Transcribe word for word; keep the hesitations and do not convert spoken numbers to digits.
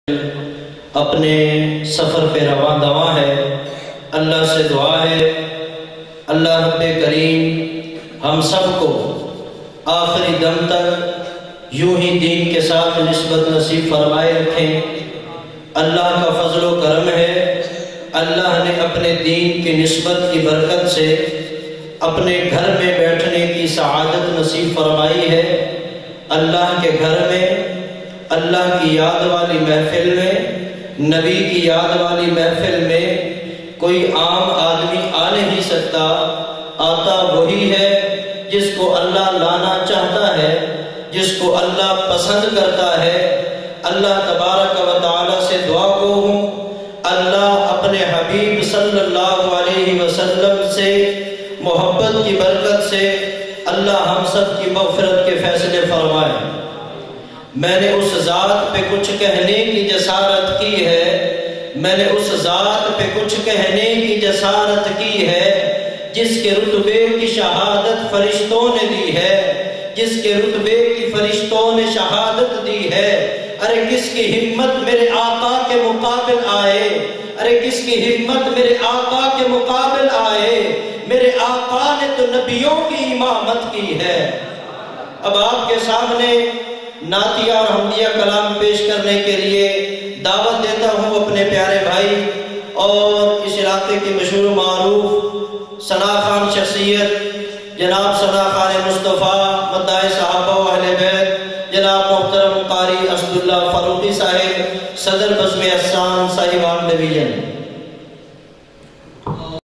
اپنے سفر پہ رواں دواں ہے۔ اللہ سے دعا ہے اللہ رب کریم ہم سب کو آخری دم تک یوں ہی دین کے ساتھ نسبت نصیب فرمائے رکھیں۔ اللہ کا فضل و کرم ہے، اللہ نے اپنے دین کی نسبت کی برکت سے اپنے گھر میں بیٹھنے کی سعادت نصیب فرمائی ہے۔ اللہ کے گھر میں اللہ کی یاد والی محفل میں، نبی کی یاد والی محفل میں کوئی عام آدمی آ نہیں سکتا، آتا وہی ہے جس کو اللہ لانا چاہتا ہے، جس کو اللہ پسند کرتا ہے۔ اللہ تبارک و تعالی سے دعا گو ہوں اللہ اپنے حبیب صلی اللہ علیہ وسلم سے محبت کی برکت سے اللہ ہم سب کی مغفرت کے فیصلے فرمائے۔ میں نے اس ذات پہ کچھ کہنے کی جسارت کی ہے، میں نے اس ذات پہ کچھ کہنے کی جسارت کی ہے جس کے رتبے کی شہادت فرشتوں نے دی ہے، جس کے رتبے کی فرشتوں نے شہادت دی ہے۔ ارے کس کی ہمت میرے آقا کے مقابل آئے، ارے کس کی ہمت میرے آقا کے مقابل آئے۔ میرے آقا نے تو نبیوں کی امامت کی ہے۔ اب آپ کے سامنے نعتیہ اور حمدیہ کلام پیش کرنے کے لیے دعوت دیتا ہوں اپنے پیارے بھائی اور اس علاقے کی مشہور و معروف ثنا خان شخصیت جناب ثنا خان مصطفیٰ مداح صحابہ و اہل بیت جناب محترم قاری اسد اللہ فاروقی صاحب صدر بزم احسان صاحبان ڈویژن۔